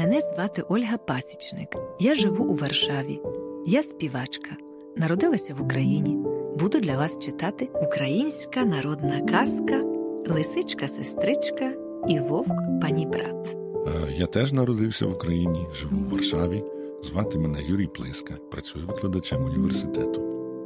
Мене звати Ольга Пасічник. Я живу у Варшаві. Я співачка. Народилася в Україні. Буду для вас читати українська народна казка «Лисичка-сестричка і вовк-панібрат». Я теж народився в Україні, живу у Варшаві. Звати мене Юрій Плиска. Працюю викладачем університету.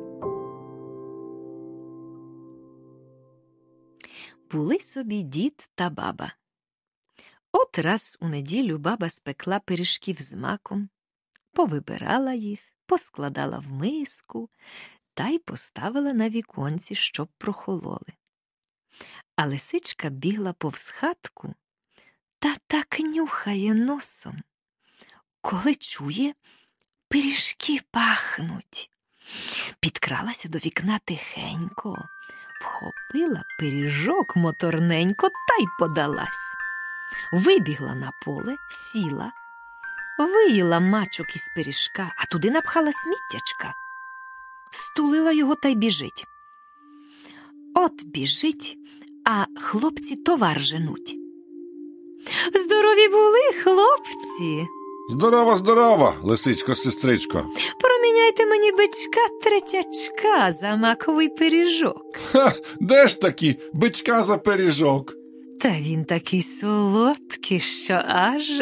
Були собі дід та баба. От раз у неділю баба спекла пиріжків з маком, повибирала їх, поскладала в миску та й поставила на віконці, щоб прохололи. А лисичка бігла повз хатку та так нюхає носом, коли чує, пиріжки пахнуть. Підкралася до вікна тихенько, вхопила пиріжок моторненько та й подалась. Вибігла на поле, сіла, виїла мачок із пиріжка, а туди напхала сміттячка. Стулила його та й біжить. От біжить, а хлопці товар женуть. Здорові були, хлопці! Здорова, здорова, лисичко-сестричко. Проміняйте мені бичка-третячка за маковий пиріжок. Ха, де ж такі бичка за пиріжок? Та він такий солодкий, що аж.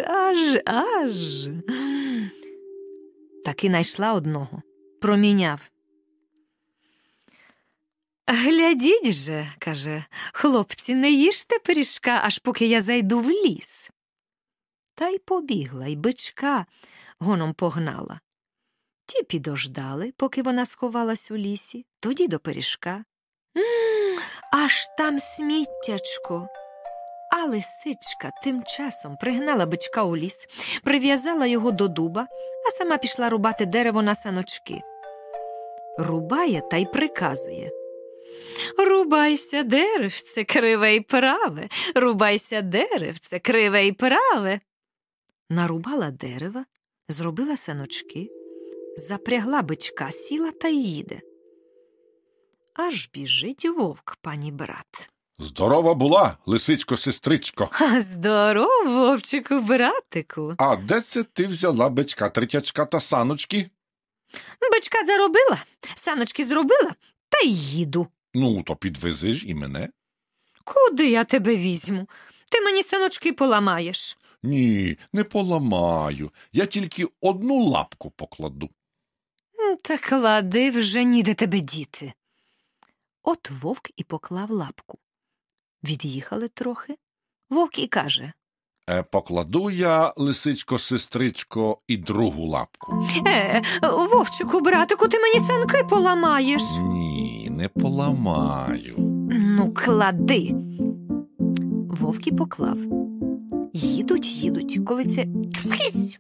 Таки найшла одного. Проміняв. Глядіть же, каже, хлопці, не їжте пиріжка, аж поки я зайду в ліс. Та й побігла, й бичка гоном погнала. Ті підождали, поки вона сховалась у лісі, тоді до пиріжка. Аж там сміттячко. А лисичка тим часом пригнала бичка у ліс, прив'язала його до дуба, а сама пішла рубати дерево на саночки. Рубає та й приказує. Рубайся, деревце, криве й праве, рубайся, деревце, криве й праве. Нарубала дерева, зробила саночки, запрягла бичка, сіла та й їде. Аж біжить вовк-панібрат. Здорова була, лисичко-сестричко. Здоров, вовчику, братику. А де це ти взяла бичка-третячка та саночки? Бичка заробила, саночки зробила, та й їду. Ну, то підвези ж і мене. Куди я тебе візьму? Ти мені саночки поламаєш. Ні, не поламаю. Я тільки одну лапку покладу. Та клади, вже ніде тебе діти. От вовк і поклав лапку. Від'їхали трохи. Вовк і каже. Покладу я, лисичко-сестричко, і другу лапку. Вовчику, братику, ти мені санки поламаєш. Ні, не поламаю. Ну, клади. Вовк і поклав. Їдуть, коли це трісь.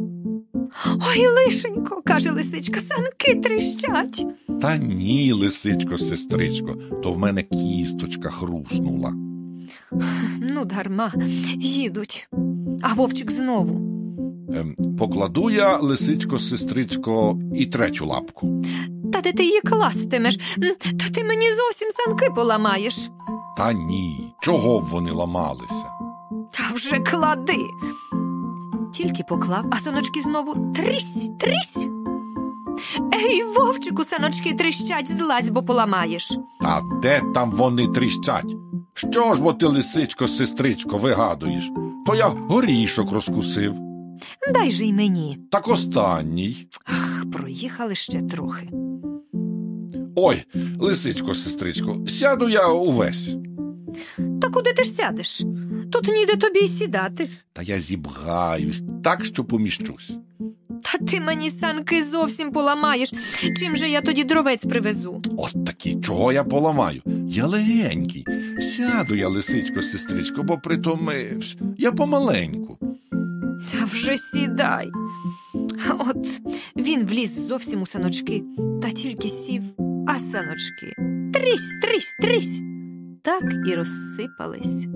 Ой, лишенько, каже лисичка, санки тріщать. Та ні, лисичко-сестричко, то в мене кісточка хруснула. Ну, дарма, їдуть. А вовчик знову. Покладу я, лисичко-сестричко, і третю лапку. Та де ти її кластимеш? Та ти мені зовсім санки поламаєш. Та ні, чого б вони ламалися? Та вже клади. Тільки поклав, а саночки знову трісь. Ей, вовчику, саночки тріщать, злазь, бо поламаєш. Та де там вони тріщать? Що ж бо ти, лисичко-сестричко, вигадуєш? То я горішок розкусив. Дай же й мені. Так останній. Ах, проїхали ще трохи. Ой, лисичко-сестричко, сяду я увесь. Та куди ти ж сядеш? Тут ніде тобі й сідати. Та я зібгаюсь так, що поміщусь. Та ти мені санки зовсім поламаєш. Чим же я тоді дровець привезу? От таки, чого я поламаю? Я легенький. Сяду я, лисичко-сестричко, бо притомився. Я помаленьку. Та вже сідай. От він вліз зовсім у саночки, та тільки сів, а саночки трісь. Так і розсипались.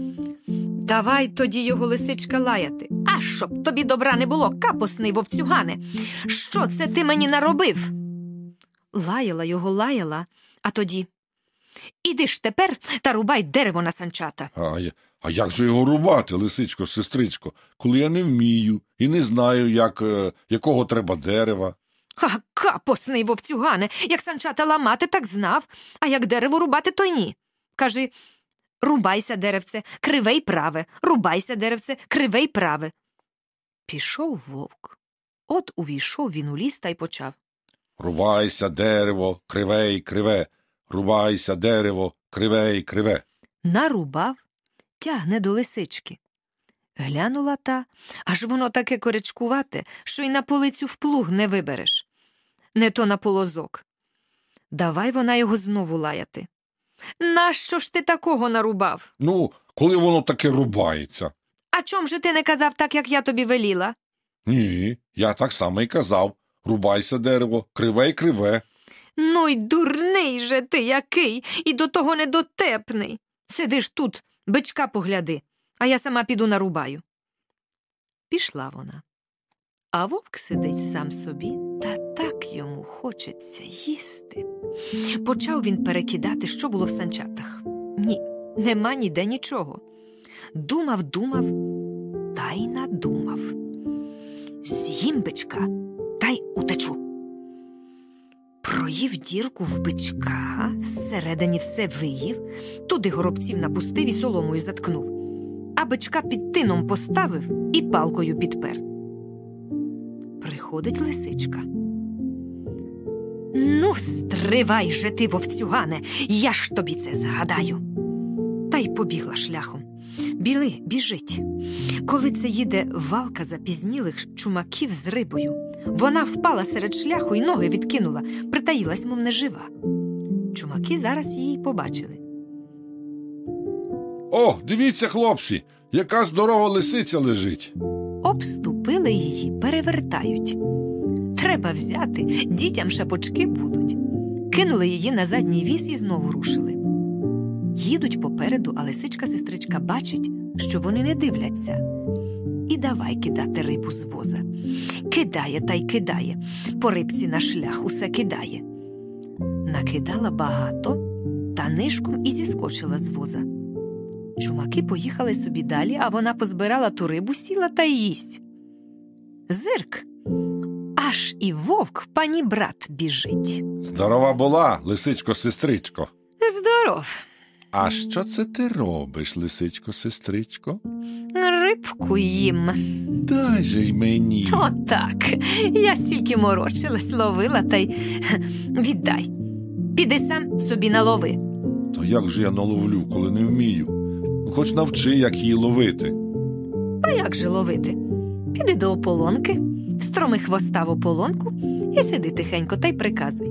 Давай тоді його, лисичка, лаяти. А щоб тобі добра не було, капосний вовцюгане. Що це ти мені наробив? Лаяла його, а тоді. Іди ж тепер та рубай дерево на санчата. А як же його рубати, лисичко, сестричко, коли я не вмію і не знаю, якого треба дерева? А капосний вовцюгане, як санчата ламати, так знав, а як дерево рубати, то й ні. Кажи, рубайся, деревце, криве й праве, рубайся, деревце, криве й праве. Пішов вовк. От увійшов він у ліс та й почав. Рубайся, дерево, криве й криве, рубайся, дерево, криве й криве. Нарубав, тягне до лисички. Глянула та, аж воно таке корячкувате, що й на полицю в плуг не вибереш. Не то на полозок. Давай вона його знову лаяти. Нащо ж ти такого нарубав? Ну, коли воно таке рубається? А чом же ти не казав так, як я тобі веліла? Ні, я так само й казав. Рубайся, дерево, криве й криве. Ну й дурний же ти який, і до того недотепний. Сидиш тут, бичка погляди, а я сама піду нарубаю. Пішла вона. А вовк сидить сам собі, та так йому хочеться їсти. Почав він перекидати, що було в санчатах. Ні, нема ніде нічого. Думав, та й надумав. З'їм бичка, та й утечу. Проїв дірку в бичка, зсередині все виїв, туди горобців напустив і соломою заткнув. А бичка під тином поставив і палкою підпер. Приходить лисичка. Ну, стривай же ти, вовцюгане, я ж тобі це згадаю. Та й побігла шляхом. Біжить. Коли це їде валка запізнілих чумаків з рибою, вона впала серед шляху і ноги відкинула, притаїлась, мов нежива. Чумаки зараз її побачили. О, дивіться, хлопці, яка здорова лисиця лежить. Обступили її, перевертають. Треба взяти, дітям шапочки будуть. Кинули її на задній віз і знову рушили. Їдуть попереду, а лисичка-сестричка бачить, що вони не дивляться. І давай кидати рибу з воза. Кидає та й кидає. По рибці на шлях усе кидає. Накидала багато, та нишком і зіскочила з воза. Чумаки поїхали собі далі, а вона позбирала ту рибу, сіла та й їсть. Зирк! Аж і вовк панібрат біжить. Здорова була, лисичко-сестричко. Здоров. А що це ти робиш, лисичко-сестричко? Рибку їм. Дай же й мені. Отак. Я стільки морочилась, ловила, та й віддай. Піди сам собі налови. То як же я наловлю, коли не вмію? Хоч навчи, як її ловити. А як же ловити? Піди до ополонки, встроми хвоста в ополонку і сиди тихенько та й приказуй.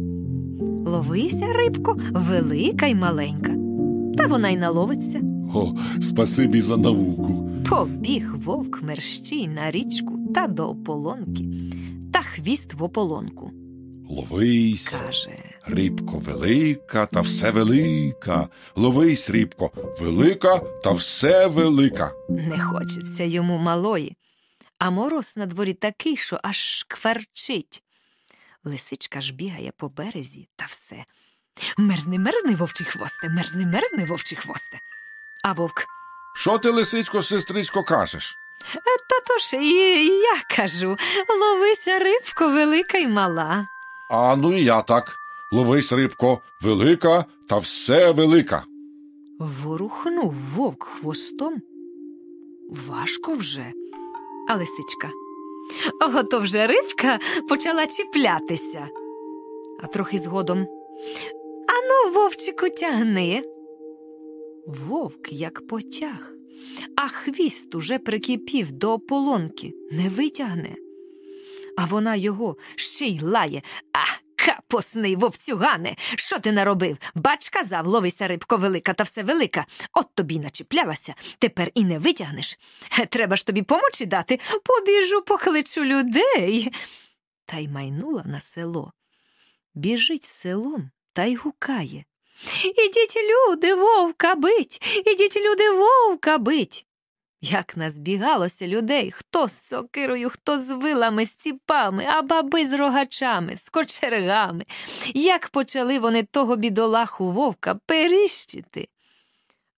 Ловися, рибко, велика й маленька. Та вона й наловиться. О, спасибі за науку. Побіг вовк мерщій на річку та до ополонки, та хвіст в ополонку. Ловись, Каже, рибко велика та все велика. Ловись, рибко, велика та все велика. не хочеться йому малої. А мороз на дворі такий, що аж шкварчить. Лисичка ж бігає по березі та все. Мерзни, мерзни, вовчий хвосте, мерзни, мерзни, вовчий хвосте. А вовк: Що ти, лисичко-сестричко, кажеш? та то ж і я кажу, ловися, рибко, велика й мала. А ну і я так. Ловись, рибко, велика та все велика. Ворухнув вовк хвостом. Важко вже. А лисичка: ото вже рибка почала чіплятися. А трохи згодом: ану, вовчику, тягни. Вовк як потяг, а хвіст уже прикипів до ополонки, не витягне. А вона його ще й лає: капосний вовцюгане, що ти наробив? Бач, казав, ловися, рибко, велика та все велика. От тобі й начіплялася, тепер і не витягнеш. Треба ж тобі помочі дати, побіжу, покличу людей. Та й майнула на село. Біжить селом та й гукає: ідіть, люди, вовка бить! Ідіть, люди, вовка бить! Як назбігалося людей, хто з сокирою, хто з вилами, з ціпами, а баби з рогачами, з кочергами. Як почали вони того бідолаху вовка періщити.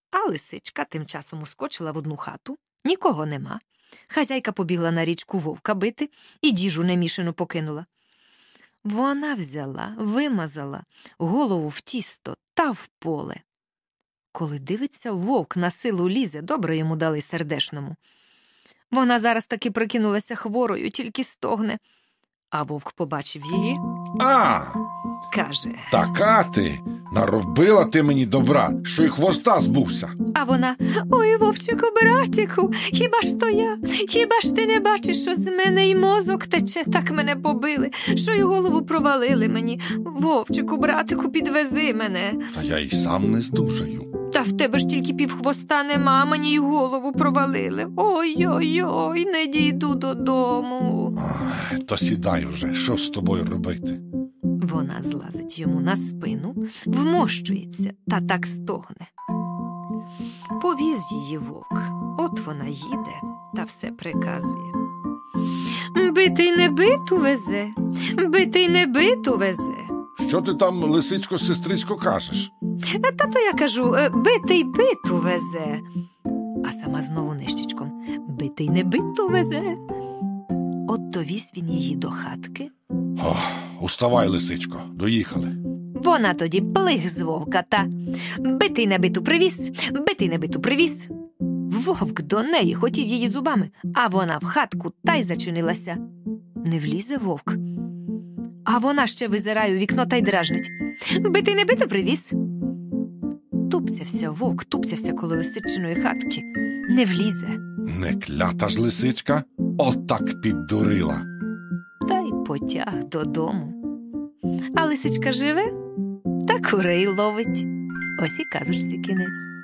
А лисичка тим часом ускочила в одну хату, нікого нема. Хазяйка побігла на річку вовка бити і діжу немішану покинула. Вона взяла, вимазала голову в тісто та в поле. Коли дивиться, вовк на силу лізе, добре йому дали сердешному. Вона зараз таки прикинулася хворою, тільки стогне. А вовк побачив її, А, каже, така ти! Наробила ти мені добра, що й хвоста збувся. а вона: «Ой, вовчику, братику, хіба ж то я? Хіба ж ти не бачиш, що з мене й мозок тече, так мене побили, що й голову провалили мені? Вовчику, братику, підвези мене. Та я й сам не здужаю. Та в тебе ж тільки півхвоста нема, мені й голову провалили. Ой-ой-ой, не дійду додому». Ай, то сідай уже, що з тобою робити? Вона злазить йому на спину, вмощується та так стогне. Повіз її вовк. От вона їде та все приказує. Битий не биту везе, битий не биту везе. Що ти там, лисичко-сестричко, кажеш? Та то я кажу, битий биту везе. А сама знову нищечком: битий не биту везе. От довіз він її до хатки. Ох, уставай, лисичко, доїхали. Вона тоді плих з вовка та: битий не биту привіз, битий не биту привіз. Вовк до неї хотів її зубами, а вона в хатку та й зачинилася. Не влізе вовк. А вона ще визирає у вікно та й дражнить: битий не биту привіз. Тупцявся вовк, тупцявся коло лисичиної хатки. Не влізе. Не клята ж лисичка, отак піддурила. Та й потяг додому. А лисичка живе та курей ловить. Ось і казочці кінець.